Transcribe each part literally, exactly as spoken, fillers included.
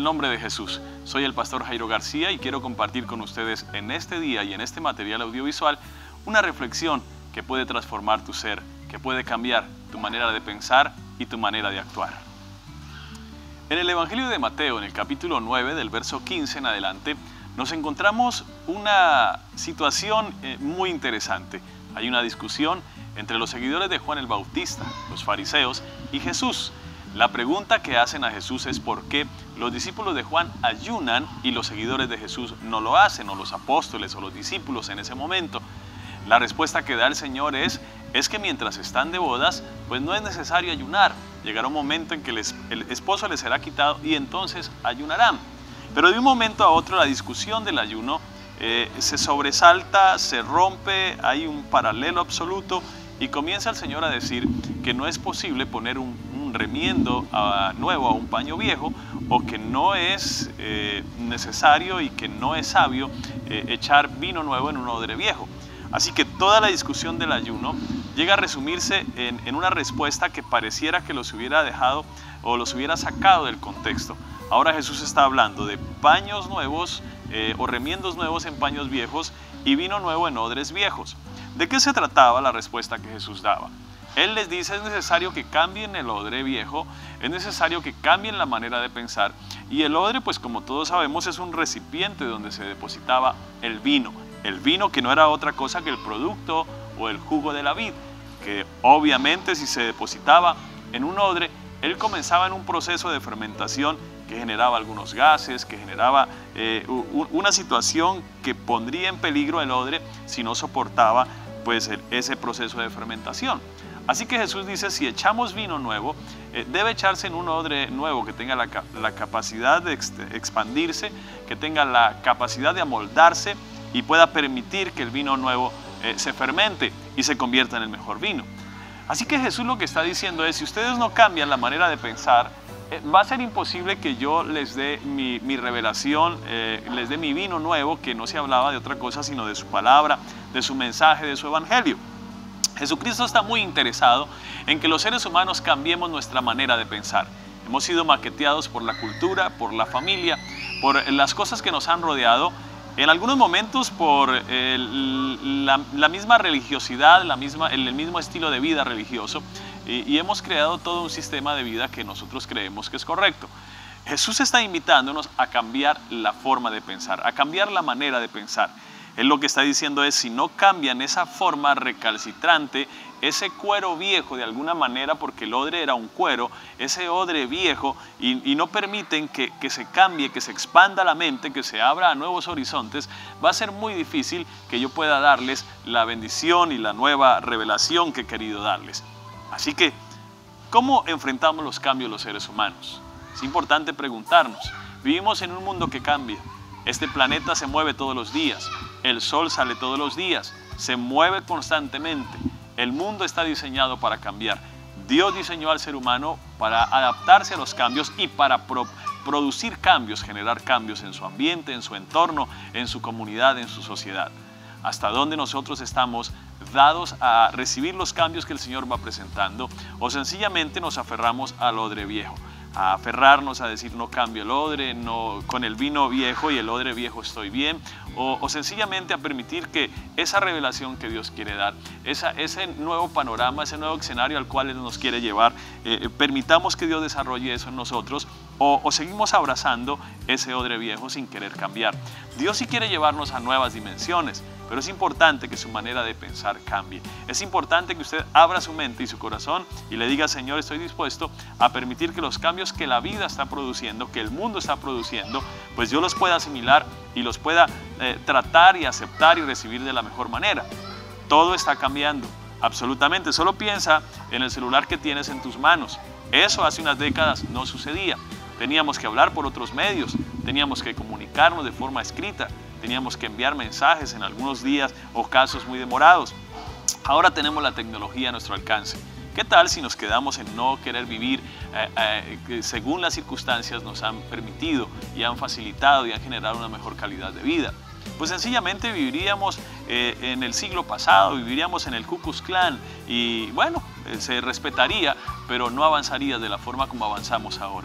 nombre de Jesús. Soy el pastor Jairo García y quiero compartir con ustedes en este día y en este material audiovisual una reflexión que puede transformar tu ser, que puede cambiar tu manera de pensar y tu manera de actuar. En el Evangelio de Mateo, en el capítulo nueve, del verso quince en adelante, nos encontramos una situación eh, muy interesante. Hay una discusión entre los seguidores de Juan el Bautista, los fariseos, y Jesús. La pregunta que hacen a Jesús es por qué los discípulos de Juan ayunan y los seguidores de Jesús no lo hacen, o los apóstoles o los discípulos en ese momento. La respuesta que da el Señor es, es que mientras están de bodas, pues no es necesario ayunar. Llegará un momento en que el, el esposo les será quitado y entonces ayunarán. Pero de un momento a otro la discusión del ayuno eh, se sobresalta, se rompe, hay un paralelo absoluto y comienza el Señor a decir que no es posible poner un, un remiendo a, nuevo a un paño viejo, o que no es eh, necesario y que no es sabio eh, echar vino nuevo en un odre viejo. Así que toda la discusión del ayuno llega a resumirse en, en una respuesta que pareciera que los hubiera dejado o los hubiera sacado del contexto. Ahora Jesús está hablando de paños nuevos eh, o remiendos nuevos en paños viejos y vino nuevo en odres viejos. ¿De qué se trataba la respuesta que Jesús daba? Él les dice, es necesario que cambien el odre viejo, es necesario que cambien la manera de pensar. Y el odre, pues como todos sabemos, es un recipiente donde se depositaba el vino. El vino que no era otra cosa que el producto o el jugo de la vid, que obviamente si se depositaba en un odre, él comenzaba en un proceso de fermentación que generaba algunos gases, que generaba eh, una situación que pondría en peligro el odre si no soportaba pues, el, ese proceso de fermentación. Así que Jesús dice, si echamos vino nuevo, eh, debe echarse en un odre nuevo que tenga la, la capacidad de ex, expandirse, que tenga la capacidad de amoldarse y pueda permitir que el vino nuevo eh, se fermente y se convierta en el mejor vino. Así que Jesús lo que está diciendo es, si ustedes no cambian la manera de pensar, eh, va a ser imposible que yo les dé mi, mi revelación, eh, les dé mi vino nuevo, que no se hablaba de otra cosa sino de su palabra, de su mensaje, de su evangelio. Jesucristo está muy interesado en que los seres humanos cambiemos nuestra manera de pensar. Hemos sido maqueteados por la cultura, por la familia, por las cosas que nos han rodeado, en algunos momentos por el, la, la misma religiosidad, la misma, el, el mismo estilo de vida religioso, y, y hemos creado todo un sistema de vida que nosotros creemos que es correcto. Jesús está invitándonos a cambiar la forma de pensar, a cambiar la manera de pensar. Él lo que está diciendo es, si no cambian esa forma recalcitrante, ese cuero viejo de alguna manera, porque el odre era un cuero, ese odre viejo, y, y no permiten que, que se cambie, que se expanda la mente, que se abra a nuevos horizontes, va a ser muy difícil que yo pueda darles la bendición y la nueva revelación que he querido darles. Así que, ¿cómo enfrentamos los cambios los seres humanos? Es importante preguntarnos. Vivimos en un mundo que cambia. Este planeta se mueve todos los días. El sol sale todos los días. Se mueve constantemente. El mundo está diseñado para cambiar. Dios diseñó al ser humano para adaptarse a los cambios y para pro producir cambios, generar cambios en su ambiente, en su entorno, en su comunidad, en su sociedad. Hasta dónde nosotros estamos dados a recibir los cambios que el Señor va presentando, o sencillamente nos aferramos al odre viejo, a aferrarnos a decir no cambio el odre, no, con el vino viejo y el odre viejo estoy bien, o, o sencillamente a permitir que esa revelación que Dios quiere dar, esa, ese nuevo panorama, ese nuevo escenario al cual Él nos quiere llevar, eh, permitamos que Dios desarrolle eso en nosotros, o, o seguimos abrazando ese odre viejo sin querer cambiar. Dios sí quiere llevarnos a nuevas dimensiones, pero es importante que su manera de pensar cambie. Es importante que usted abra su mente y su corazón y le diga, Señor, estoy dispuesto a permitir que los cambios que la vida está produciendo, que el mundo está produciendo, pues yo los pueda asimilar y los pueda eh, tratar y aceptar y recibir de la mejor manera. Todo está cambiando, absolutamente. Solo piensa en el celular que tienes en tus manos. Eso hace unas décadas no sucedía. Teníamos que hablar por otros medios, teníamos que comunicarnos de forma escrita, teníamos que enviar mensajes en algunos días o casos muy demorados. Ahora tenemos la tecnología a nuestro alcance. ¿Qué tal si nos quedamos en no querer vivir eh, eh, según las circunstancias nos han permitido y han facilitado y han generado una mejor calidad de vida? Pues sencillamente viviríamos eh, en el siglo pasado, viviríamos en el Ku Klux Klan y bueno, eh, se respetaría, pero no avanzaría de la forma como avanzamos ahora.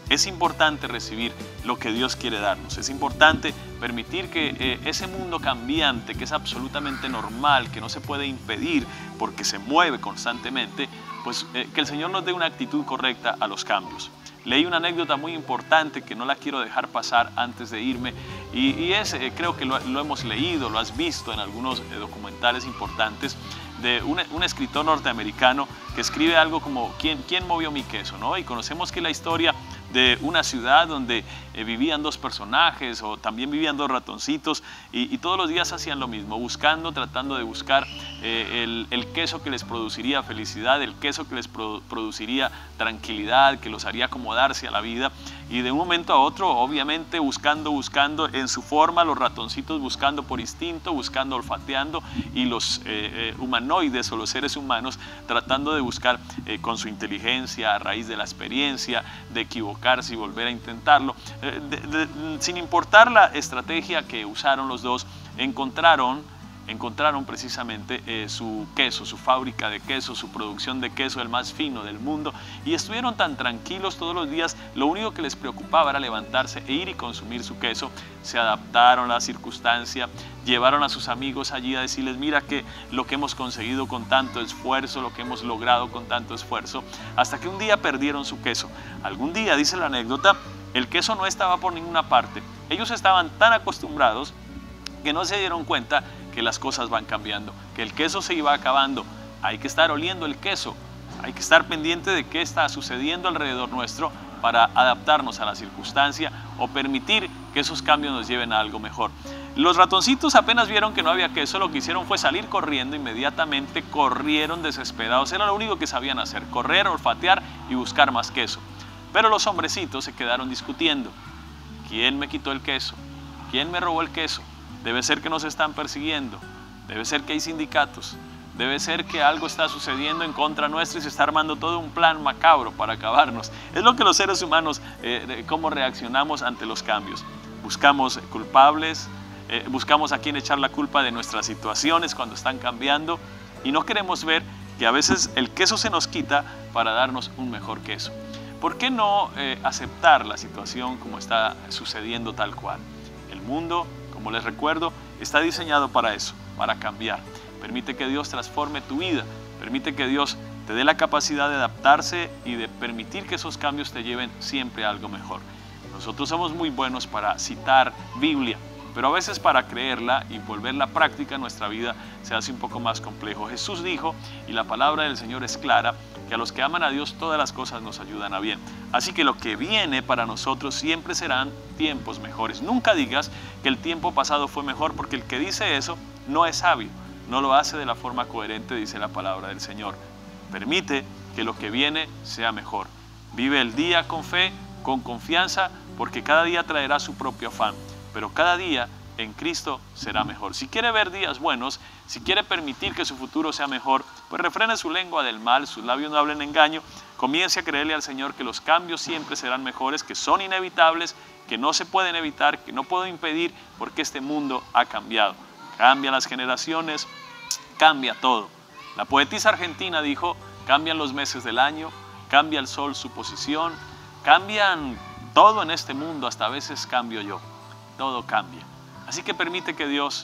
Es importante recibir lo que Dios quiere darnos. Es importante permitir que eh, ese mundo cambiante, que es absolutamente normal, que no se puede impedir porque se mueve constantemente, pues eh, que el Señor nos dé una actitud correcta a los cambios. Leí una anécdota muy importante que no la quiero dejar pasar antes de irme y, y es, eh, creo que lo, lo hemos leído, lo has visto en algunos eh, documentales importantes, de un, un escritor norteamericano que escribe algo como ¿quién, quién movió mi queso? ¿no? Y conocemos que la historia de una ciudad donde eh, vivían dos personajes o también vivían dos ratoncitos y, y todos los días hacían lo mismo, buscando, tratando de buscar eh, el, el queso que les produciría felicidad, el queso que les produ produciría tranquilidad, que los haría acomodarse a la vida, y de un momento a otro, obviamente buscando, buscando en su forma, los ratoncitos buscando por instinto, buscando, olfateando, y los eh, eh, humanoides o los seres humanos tratando de buscar eh, con su inteligencia, a raíz de la experiencia, de equivocarse y volver a intentarlo. Eh, de, de, sin importar la estrategia que usaron los dos, encontraron encontraron precisamente eh, su queso, su fábrica de queso, su producción de queso, el más fino del mundo, y estuvieron tan tranquilos todos los días. Lo único que les preocupaba era levantarse e ir y consumir su queso. Se adaptaron a la circunstancia, llevaron a sus amigos allí a decirles, mira que lo que hemos conseguido con tanto esfuerzo, lo que hemos logrado con tanto esfuerzo, hasta que un día perdieron su queso. Algún día, dice la anécdota, el queso no estaba por ninguna parte. Ellos estaban tan acostumbrados que no se dieron cuenta que las cosas van cambiando, que el queso se iba acabando. Hay que estar oliendo el queso, hay que estar pendiente de qué está sucediendo alrededor nuestro para adaptarnos a la circunstancia o permitir que esos cambios nos lleven a algo mejor. Los ratoncitos apenas vieron que no había queso, lo que hicieron fue salir corriendo, inmediatamente corrieron desesperados, era lo único que sabían hacer, correr, olfatear y buscar más queso. Pero los hombrecitos se quedaron discutiendo, ¿quién me quitó el queso? ¿Quién me robó el queso? Debe ser que nos están persiguiendo, debe ser que hay sindicatos, debe ser que algo está sucediendo en contra nuestra y se está armando todo un plan macabro para acabarnos. Es lo que los seres humanos, eh, cómo reaccionamos ante los cambios. Buscamos culpables, eh, buscamos a quién echar la culpa de nuestras situaciones cuando están cambiando y no queremos ver que a veces el queso se nos quita para darnos un mejor queso. ¿Por qué no eh, aceptar la situación como está sucediendo tal cual? El mundo, como les recuerdo, está diseñado para eso, para cambiar. Permite que Dios transforme tu vida, permite que Dios te dé la capacidad de adaptarse y de permitir que esos cambios te lleven siempre a algo mejor. Nosotros somos muy buenos para citar Biblia, pero a veces para creerla y volverla práctica en nuestra vida se hace un poco más complejo. Jesús dijo, y la palabra del Señor es clara, que a los que aman a Dios todas las cosas nos ayudan a bien. Así que lo que viene para nosotros siempre serán tiempos mejores. Nunca digas que el tiempo pasado fue mejor, porque el que dice eso no es sabio, no lo hace de la forma coherente, dice la palabra del Señor. Permite que lo que viene sea mejor. Vive el día con fe, con confianza, porque cada día traerá su propio afán, pero cada día en Cristo será mejor. Si quiere ver días buenos, si quiere permitir que su futuro sea mejor, pues refrene su lengua del mal, sus labios no hablen engaño, comience a creerle al Señor que los cambios siempre serán mejores, que son inevitables, que no se pueden evitar, que no puedo impedir, porque este mundo ha cambiado. Cambian las generaciones, cambia todo. La poetisa argentina dijo, cambian los meses del año, cambia el sol su posición, cambian todo en este mundo, hasta a veces cambio yo. Todo cambia. Así que permite que Dios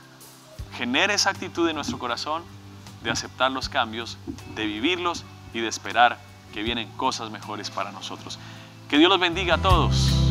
genere esa actitud en nuestro corazón de aceptar los cambios, de vivirlos y de esperar que vienen cosas mejores para nosotros. Que Dios los bendiga a todos.